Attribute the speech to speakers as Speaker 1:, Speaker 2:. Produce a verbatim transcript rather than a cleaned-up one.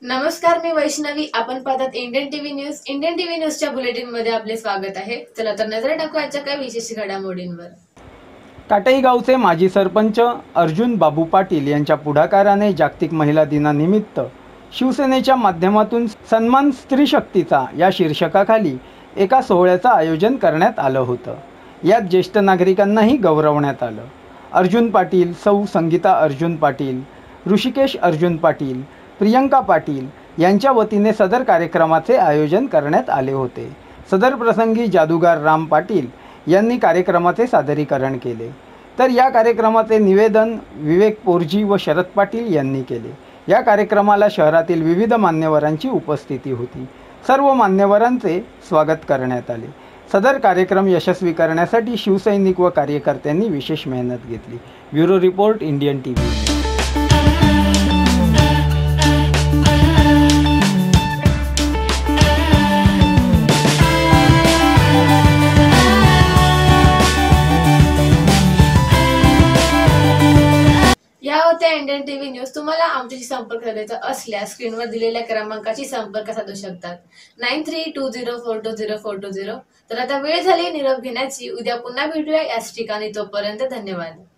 Speaker 1: नमस्कार, मी वैष्णवी. आपण पाहतात Indian TV news. Indian TV न्यूजच्या बुलेटिन मध्ये आपले स्वागत आहे. चला तर नजर टाकू आजच्या काही विशेष घडामोडींवर.
Speaker 2: काटई गावचे माजी सरपंच अर्जुन बाबू पाटील यांच्या पुढाकाराने जागतिक महिला दिनानिमित्त शिवसेनेच्या माध्यमातून सन्मान स्त्री शक्तीचा या शीर्षकाखाली एका सोहळ्याचं आयोजन करण्यात आलं होतं. यात ज्येष्ठ नागरिकांनाही गौरवण्यात आलं. अर्जुन पाटील, सौ संगीता अर्जुन पाटील, ऋषिकेश अर्जुन पाटील, प्रियंका पाटील यांच्या वतीने सदर कार्यक्रमाचे आयोजन करण्यात आले होते. सदर प्रसंगी जादूगार राम पाटील यांनी कार्यक्रमाचे सादरीकरण केले. तर या कार्यक्रमाचे निवेदन विवेक पोरजी व शरद पाटील यांनी केले. या कार्यक्रमाला शहरातील विविध मान्यवरांची उपस्थिती होती. सर्व मान्यवरांचे स्वागत करण्यात आले. सदर कार्यक्रम यशस्वी करण्यासाठी शिवसैनिक व कार्यकर्त्यांनी विशेष मेहनत घेतली. Bureau report, Indian TV.
Speaker 1: या होत्या इंडियन टीव्ही न्यूज. तुम्हाला आमच्याशी संपर्क साधायचा असल्यास स्क्रीनवर दिलेल्या क्रमांकाशी संपर्क साधू शकतात. Nine three two zero four two zero four two zero. तर आता वेळ झाली निरोप घेण्याची. उद्या पुन्हा भेटूया याच ठिकाणी. तोपर्यंत धन्यवाद.